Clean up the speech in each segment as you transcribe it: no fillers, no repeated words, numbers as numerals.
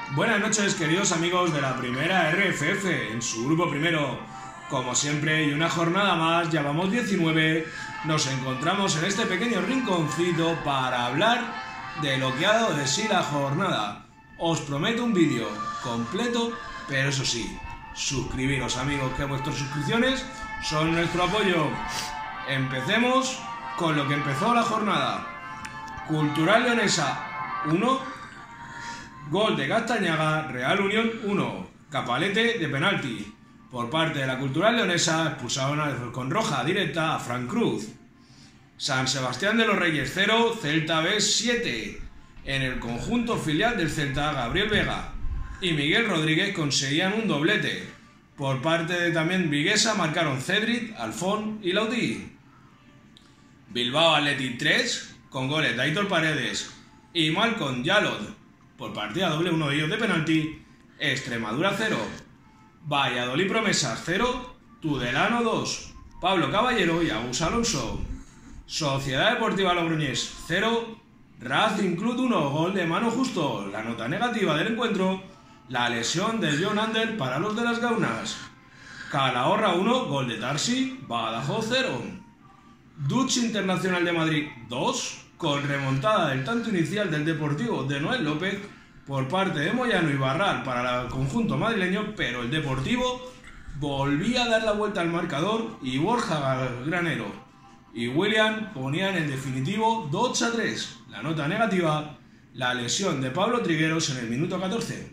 Buenas noches, queridos amigos de la primera RFF, en su grupo primero. Como siempre, y una jornada más, ya vamos 19, nos encontramos en este pequeño rinconcito para hablar de lo que ha dado de sí la jornada. Os prometo un vídeo completo, pero eso sí, suscribiros, amigos, que vuestras suscripciones son nuestro apoyo. Empecemos con lo que empezó la jornada. Cultural Leonesa 1, gol de Castañaga, Real Unión 1, Capalete de penalti. Por parte de la Cultural Leonesa expulsaron con roja directa a Fran Cruz. San Sebastián de los Reyes 0, Celta B 7. En el conjunto filial del Celta, Gabriel Vega y Miguel Rodríguez conseguían un doblete. Por parte de también Viguesa marcaron Cedric, Alfón y Lautí. Bilbao Athletic 3, con goles de Aitor Paredes y Malcolm Yalod. Por partida doble, uno de ellos de penalti. Extremadura 0, Valladolid Promesas 0, Tudelano 2, Pablo Caballero y Agus Alonso. Sociedad Deportiva Logroñés 0, Racing Club 1, gol de Manu Justo. La nota negativa del encuentro, la lesión de John Ander para los de las Gaunas. Calahorra 1, gol de Tarsi, Badajoz 0. Dutch Internacional de Madrid 2, con remontada del tanto inicial del Deportivo de Noel López por parte de Moyano y Barral para el conjunto madrileño, pero el Deportivo volvía a dar la vuelta al marcador y Borja Granero y William ponían en definitivo 2-3. La nota negativa, la lesión de Pablo Trigueros en el minuto 14.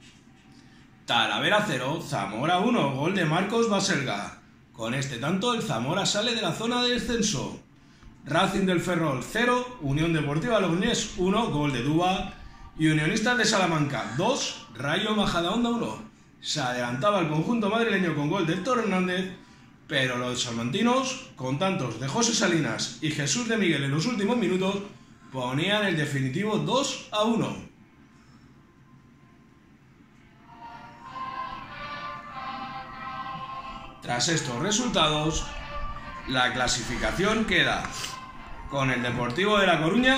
Talavera 0, Zamora 1, gol de Marcos Baselga. Con este tanto el Zamora sale de la zona de descenso. Racing del Ferrol 0, Unión Deportiva Logroñés 1, gol de Duba. Y Unionistas de Salamanca 2, Rayo Majadahonda 1. Se adelantaba el conjunto madrileño con gol de Héctor Hernández, pero los salmantinos, con tantos de José Salinas y Jesús de Miguel en los últimos minutos, ponían el definitivo 2-1. Tras estos resultados, la clasificación queda con el Deportivo de La Coruña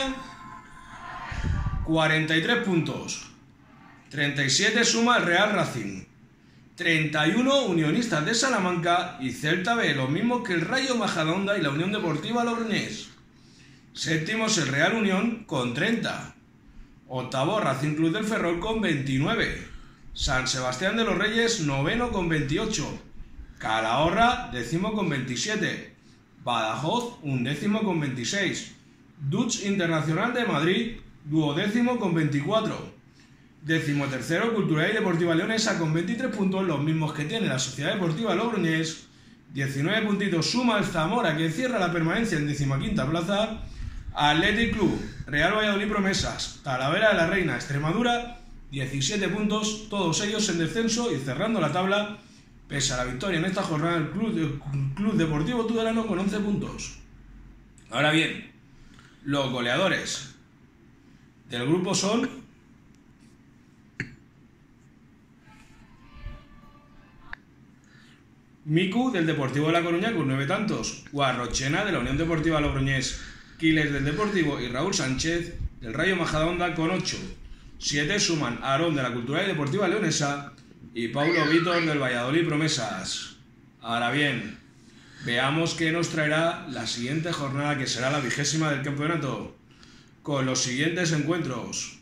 43 puntos, 37 suma el Real Racing, 31 Unionistas de Salamanca y Celta B, lo mismo que el Rayo Majadahonda y la Unión Deportiva Logroñés. Séptimo es el Real Unión con 30, octavo Racing Club del Ferrol con 29, San Sebastián de los Reyes noveno con 28, Calahorra décimo con 27, Badajoz undécimo con 26, Dutch Internacional de Madrid duodécimo con 24, decimotercero Cultural y Deportiva Leonesa con 23 puntos, los mismos que tiene la Sociedad Deportiva Logroñés. 19 puntitos suma el Zamora, que cierra la permanencia en 15ª plaza. Athletic Club, Real Valladolid Promesas, Talavera de la Reina, Extremadura 17 puntos, todos ellos en descenso y cerrando la tabla. Pese a la victoria en esta jornada, el Club Deportivo Tudelano con 11 puntos. Ahora bien, los goleadores del grupo son Miku del Deportivo de La Coruña con 9 tantos, Guarrochena de la Unión Deportiva Logroñés, Quiles del Deportivo y Raúl Sánchez del Rayo Majadahonda con 8. 7 suman Aarón de la Cultural y Deportiva Leonesa y Paulo Vítor del Valladolid Promesas. Ahora bien, veamos qué nos traerá la siguiente jornada, que será la 20ª del campeonato, con los siguientes encuentros.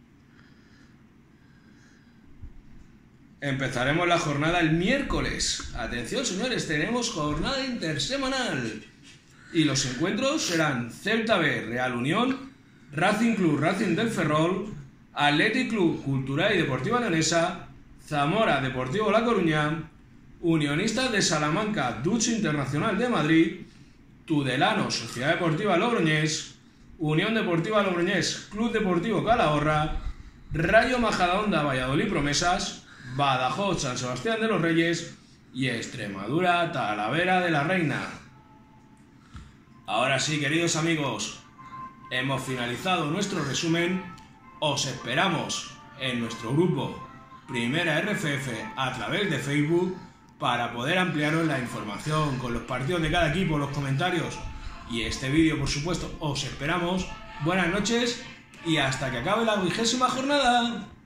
Empezaremos la jornada el miércoles. Atención, señores, tenemos jornada intersemanal. Y los encuentros serán Celta B, Real Unión, Racing Club, Racing del Ferrol, Athletic Club, Cultural y Deportiva Leonesa, Zamora Deportivo La Coruña, Unionistas de Salamanca, Dutch Internacional de Madrid, Tudelano, Sociedad Deportiva Logroñés, Unión Deportiva Logroñés, Club Deportivo Calahorra, Rayo Majadahonda, Valladolid Promesas, Badajoz, San Sebastián de los Reyes y Extremadura, Talavera de la Reina. Ahora sí, queridos amigos, hemos finalizado nuestro resumen. Os esperamos en nuestro grupo Primera RFF a través de Facebook para poder ampliaros la información con los partidos de cada equipo, los comentarios y este vídeo, por supuesto. Os esperamos. Buenas noches y hasta que acabe la 20ª jornada.